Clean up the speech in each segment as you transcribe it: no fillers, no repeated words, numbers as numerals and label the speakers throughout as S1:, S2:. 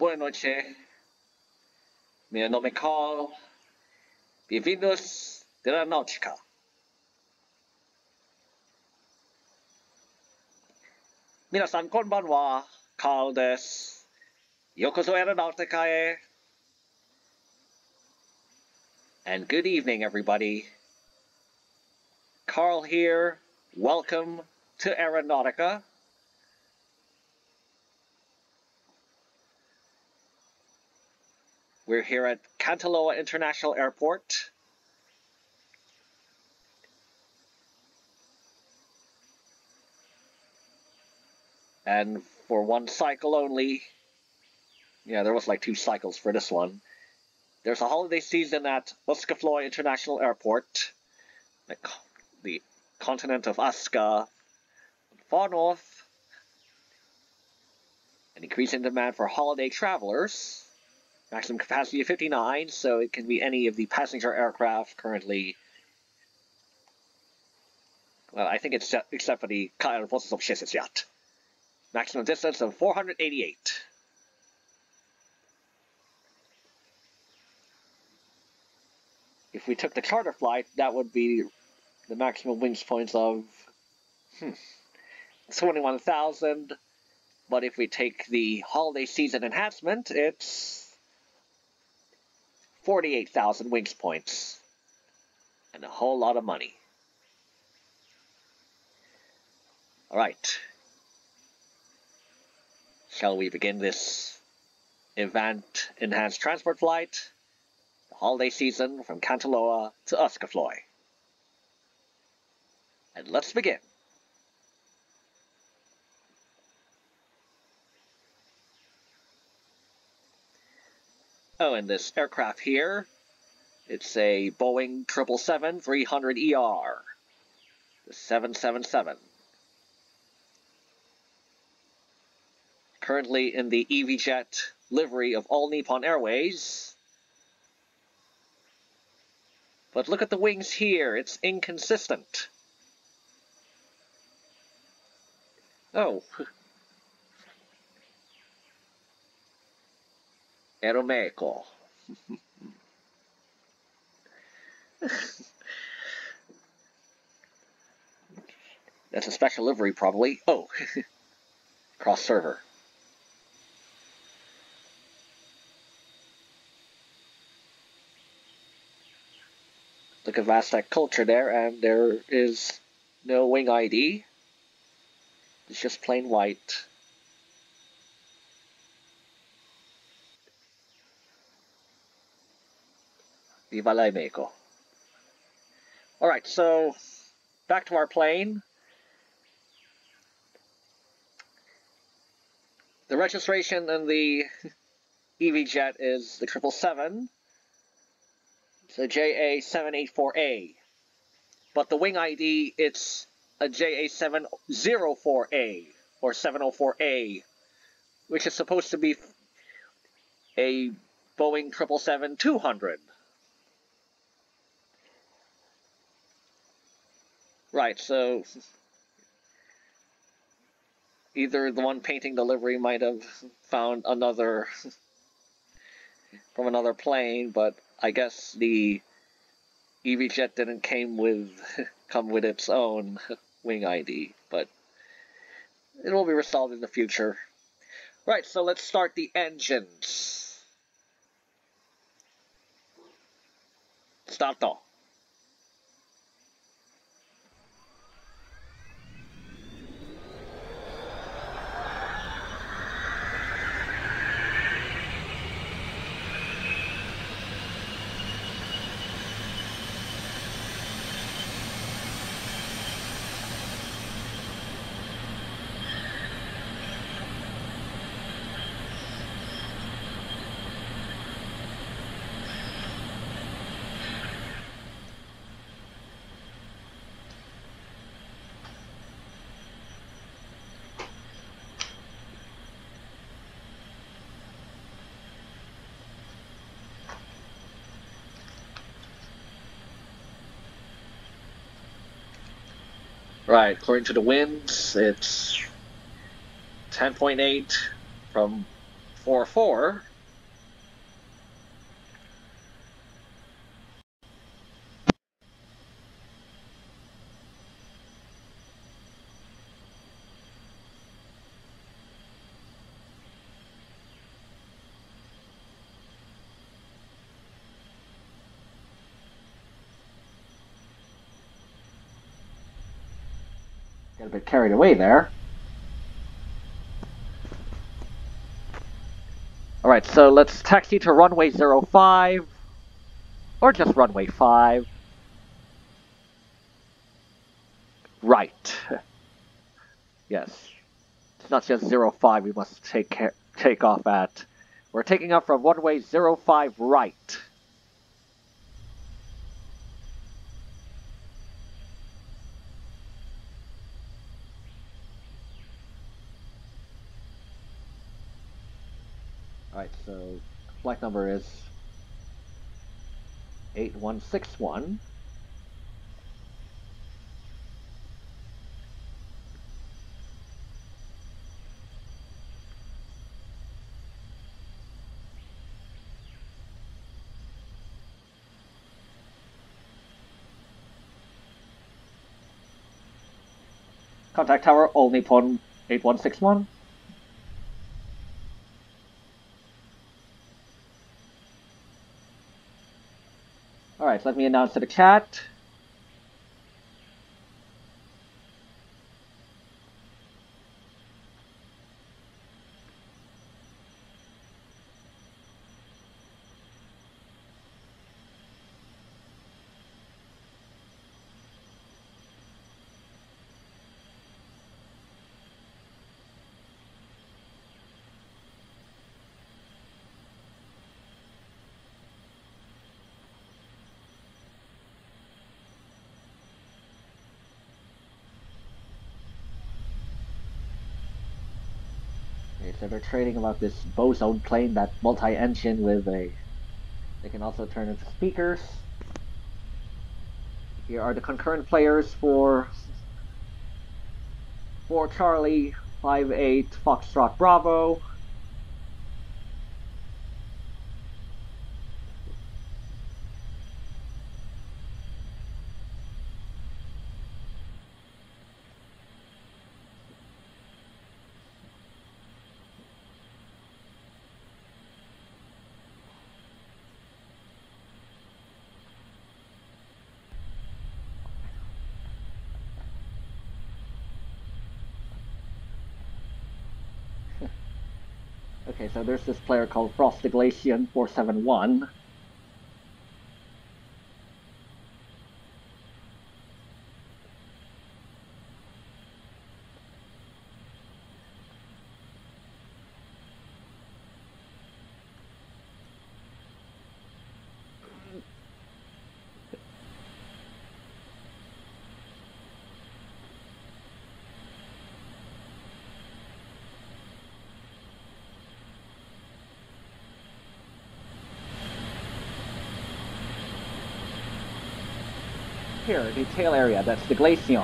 S1: Buenas noches. Mi nombre es Carl. Bienvenidos de la Aeronautica. Minasan konbanwa, Carl desu. Yokoso Aeronauticae. And good evening, everybody. Carl here. Welcome to Aeronautica. We're here at Cantaloa International Airport. And for one cycle only, yeah, there was like 2 cycles for this one. There's a holiday season at Öskuflói International Airport, the continent of Aska, far north. An increasing demand for holiday travelers. Maximum capacity of 59, so it can be any of the passenger aircraft currently. Well, I think it's except for the Cantaloa yacht. Maximum distance of 488. If we took the charter flight, that would be the maximum wings points of 21,000. But if we take the holiday season enhancement, it's 48,000 wings points. And a whole lot of money. Alright. Shall we begin this event enhanced transport flight? The holiday season from Cantaloa to Oskufloi. And let's begin. Oh, and this aircraft here, it's a Boeing 777-300ER, the 777. Currently in the Eevee Jet livery of All Nippon Airways. But look at the wings here, it's inconsistent. Oh. AeroMexico. That's a special livery, probably. Oh, cross server. Look at Aztec culture there, and there is no wing ID. It's just plain white. Viva la Mexico. Alright, so back to our plane. The registration in the Eevee Jet is the 777. It's a JA784A. But the wing ID, it's a JA704A or 704A, which is supposed to be a Boeing 777-200. Right, so either the one painting the livery might have found another from another plane, but I guess the Eevee Jet didn't come with its own wing ID, but it will be resolved in the future. Right, so let's start the engines. Starto. Right, according to the winds, it's 10.8 from 44. Got a bit carried away there. Alright, so let's taxi to runway 05, or just runway 5. Right. Yes. It's not just 05 we must take off at. We're taking off from runway 05 right. Alright, so flight number is 8161. Contact tower, All Nippon 8161. Alright, let me announce to the chat. So they're trading about this boson plane, that multi-engine with a... They can also turn into speakers. Here are the concurrent players for Charlie 58 Foxtrot Bravo. Okay, so there's this player called Frostiglation 471. Here, the tail area, that's the Glaceon.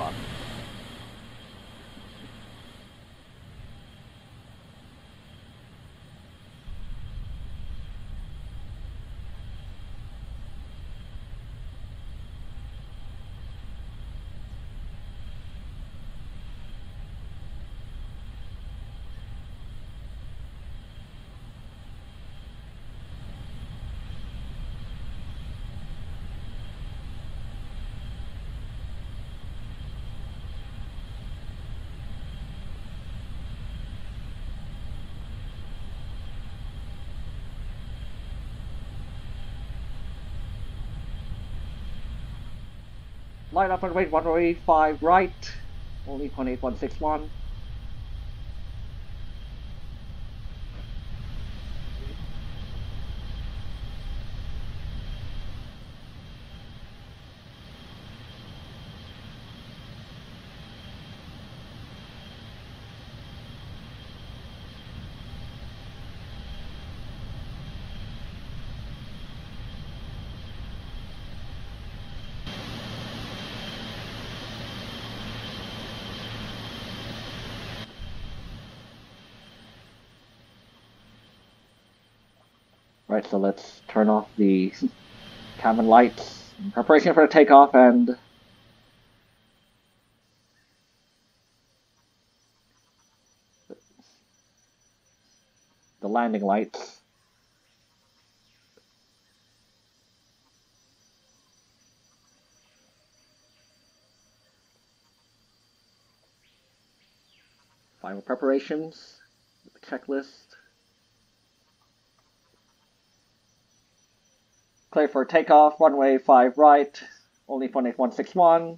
S1: Line up and wait 185 right, only 0.8161. Right, so let's turn off the cabin lights in preparation for the takeoff and the landing lights. Final preparations, checklist. Clear for takeoff, runway 5 right, All Nippon 8161.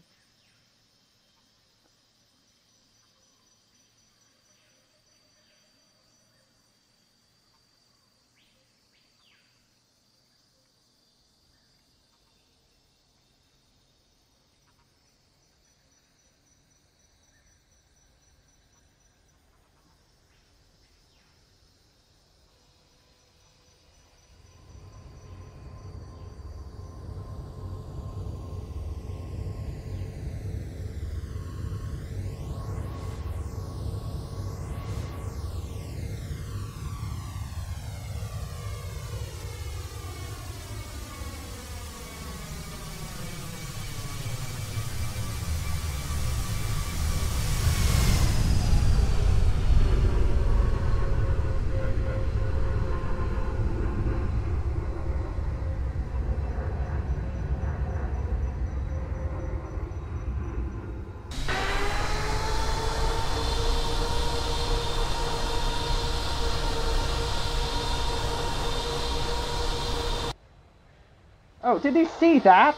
S1: Oh, did you see that?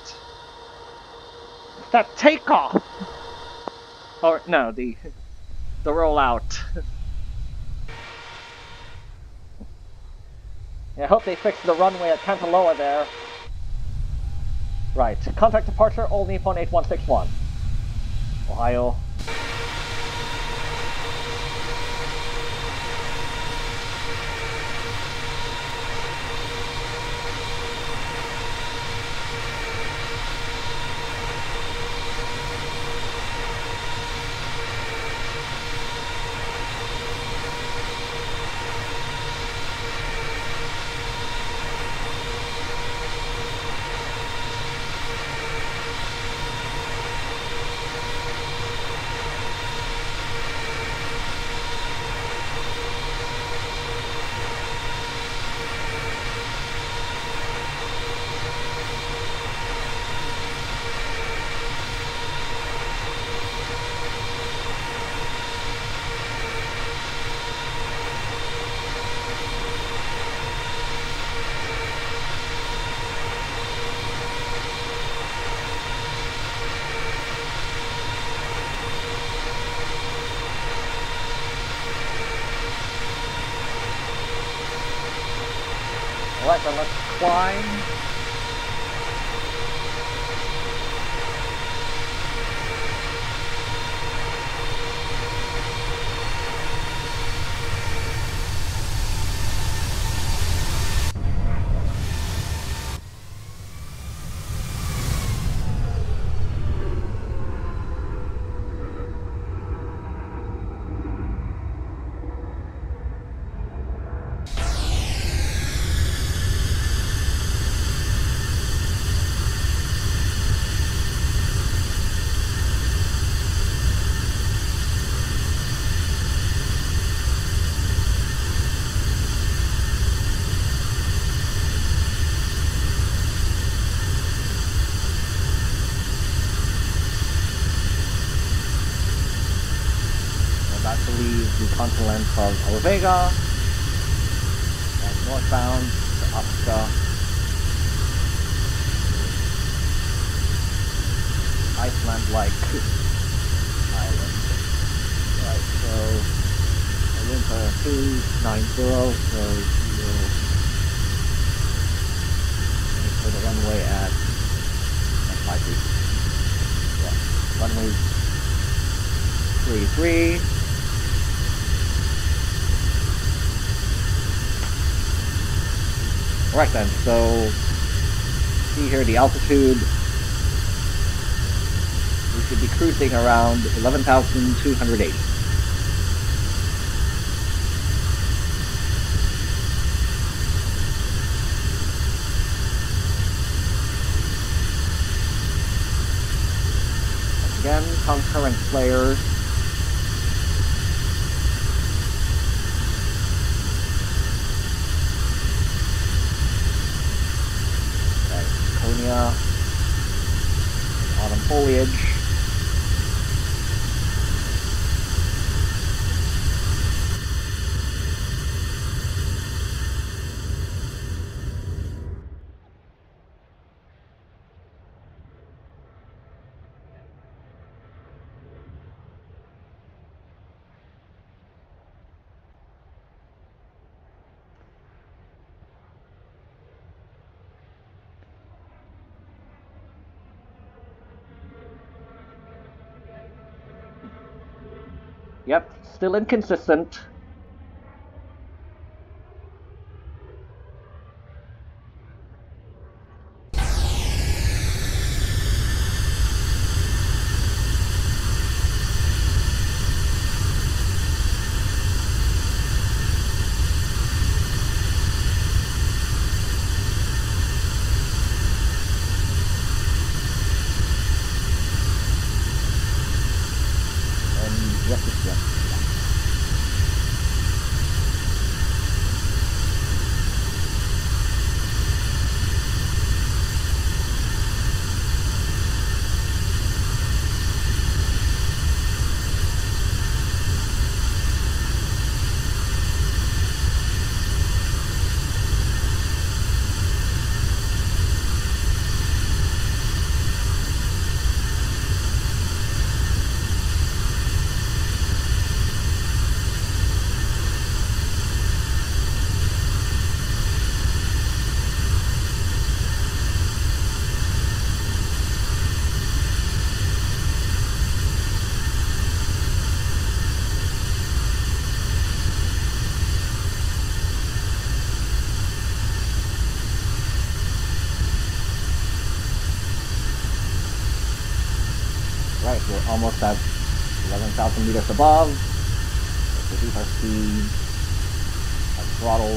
S1: That takeoff! Or, no, the rollout. Yeah, I hope they fixed the runway at Cantaloa there. Right, contact departure, All Nippon 8161. Ohio. Alright, then let's climb. To leave the continent of Vega and northbound to Osaka Iceland-like island. Right, so our winds are 290, so we'll aim for the runway at 5 feet. Yeah, runway 33. Alright then, so see here the altitude. We should be cruising around 11,280.
S2: Again, concurrent players. Okay, Konya. Autumn foliage. Yep, still inconsistent. Right, we're almost at 11,000 meters above. Let's reduce our speed, our throttle.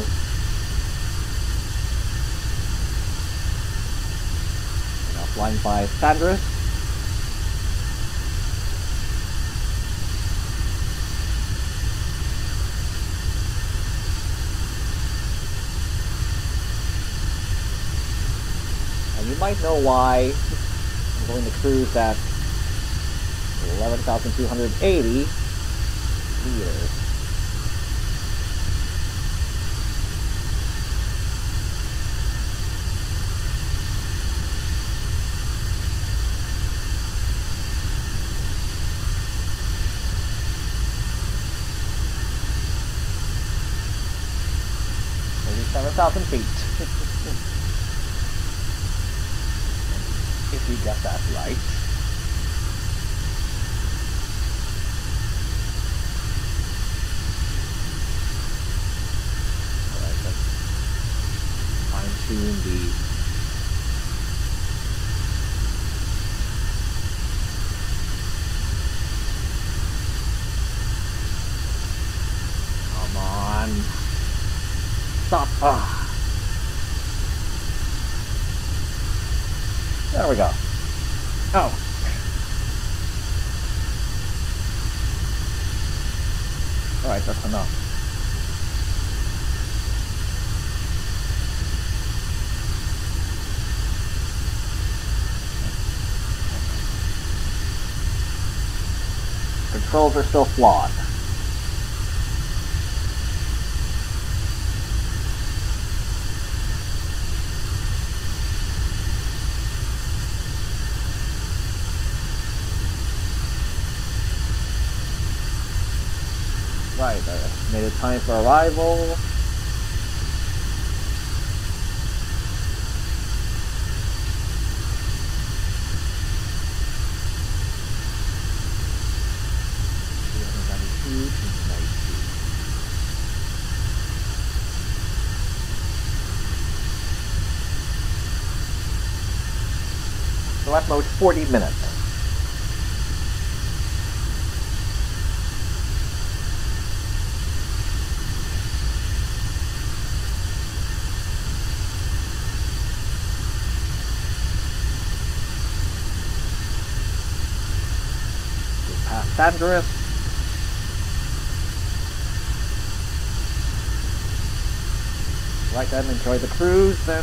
S2: We're now flying by Sandris. And you might know why I'm going to cruise at 11,280 meters. Maybe 7,000 feet. If we get that right. Tune the come on, stop. There we go. Oh, all right, that's enough. Controls are still flawed. Right, our estimated time for arrival. So at most 40 minutes. passengers. Right then, enjoy the cruise then.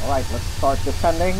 S2: Alright, let's start descending.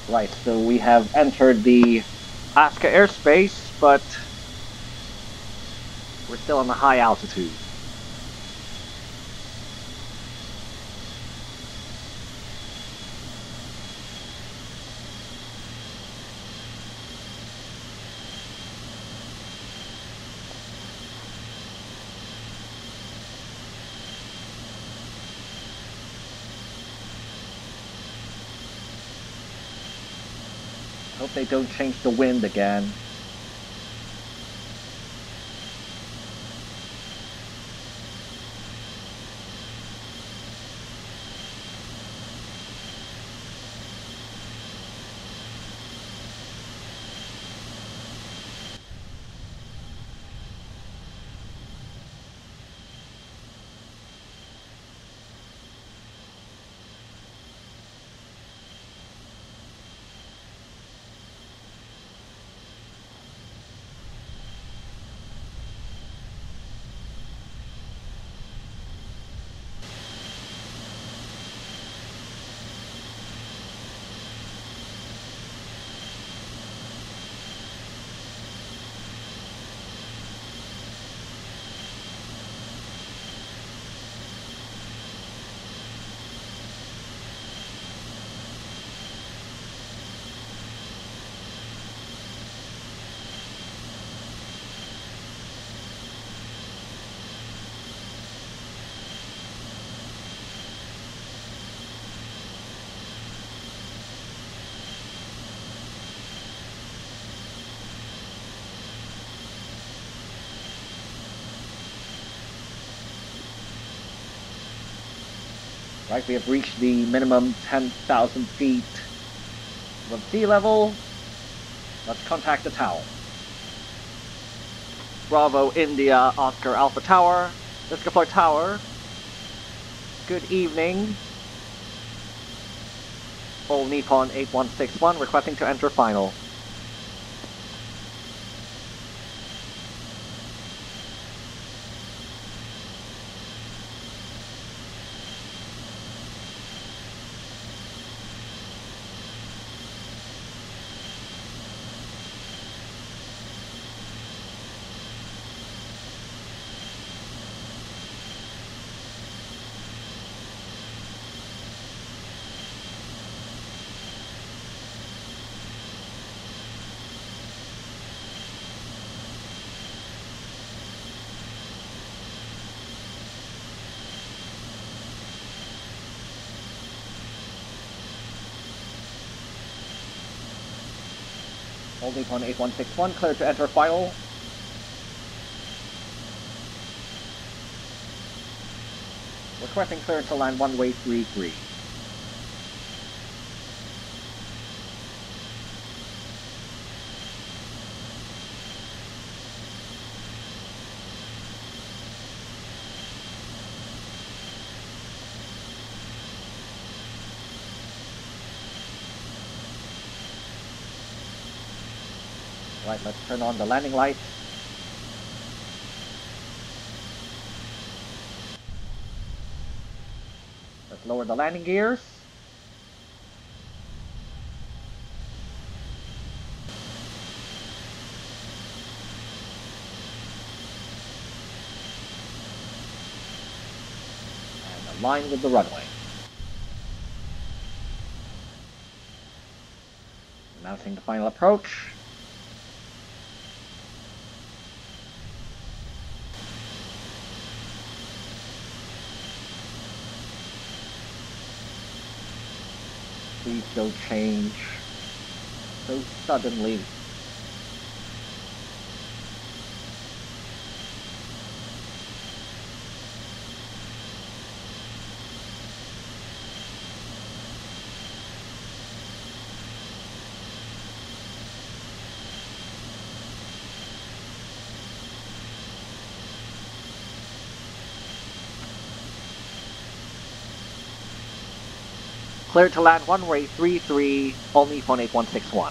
S2: Right, so we have entered the Alaska airspace, but we're still on the high altitude. I hope they don't change the wind again. Right, we have reached the minimum 10,000 feet above sea level. Let's contact the tower. Bravo India Oscar Alpha Tower, Öskuflói Tower. Good evening. All Nippon 8161 requesting to enter final. All Nippon 8161 cleared to enter final. Requesting clearance to land runway 33. Right, let's turn on the landing lights. Let's lower the landing gears. And align with the runway. Announcing the final approach. Please don't change so suddenly. Cleared to land runway 33, All Nippon 8161.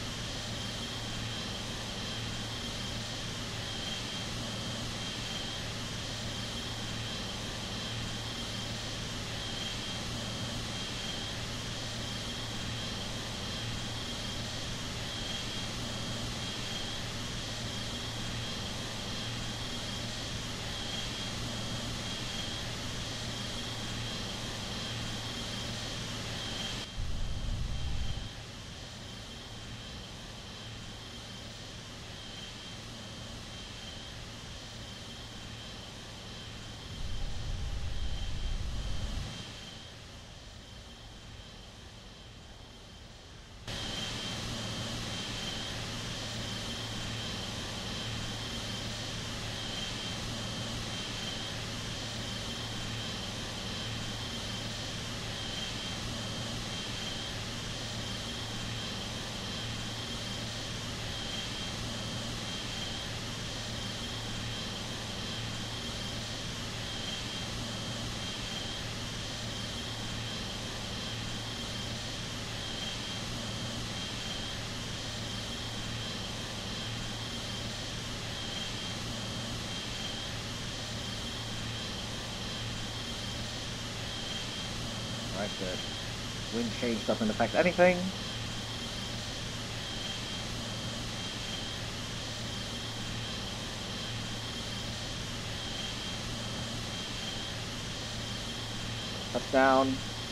S2: Alright, the wind change doesn't affect anything. Touchdown.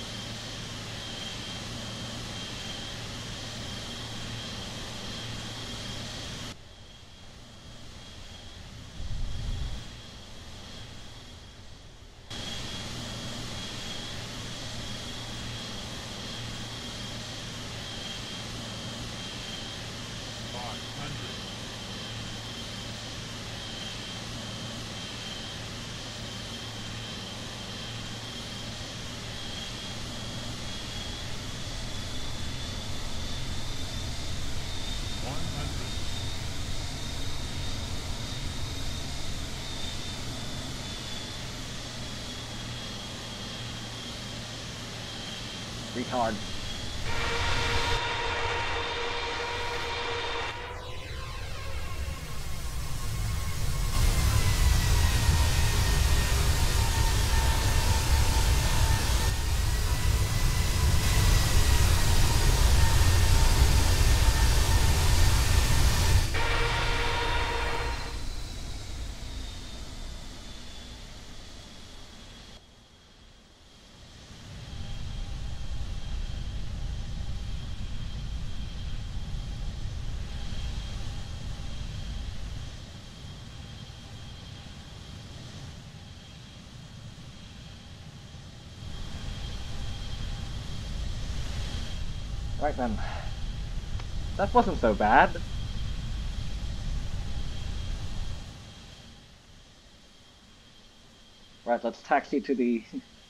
S2: Retard. Right then. That wasn't so bad. Right, let's taxi to the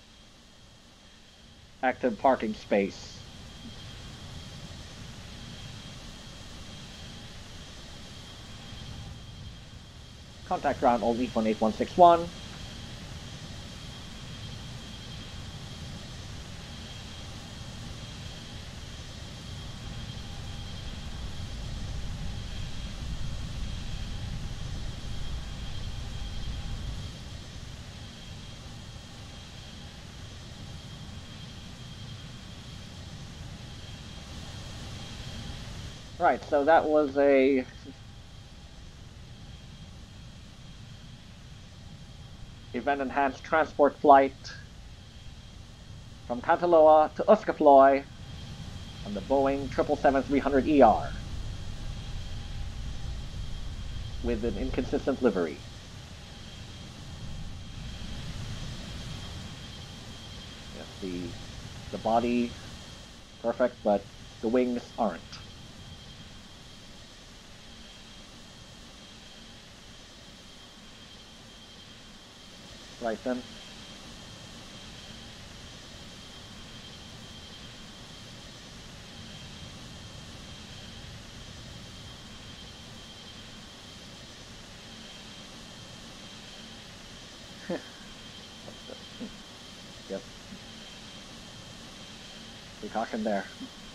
S2: active parking space. Contact ground All Nippon 8161. Right, so that was a event enhanced transport flight from Cantaloa to Oskufloi on the Boeing 777-300ER with an inconsistent livery. Yes, the body perfect, but the wings aren't. Right then. Yep. Precaution there.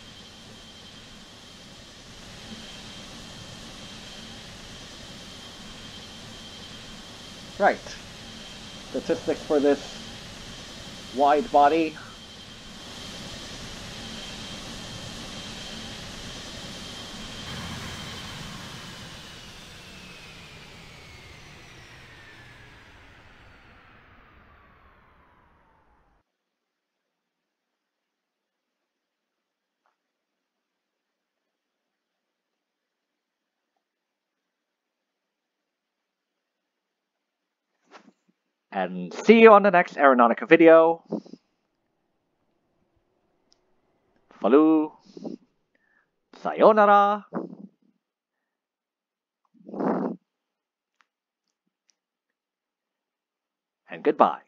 S2: Right. Statistics for this wide body. And see you on the next Aeronautica video. Falu. Sayonara. And goodbye.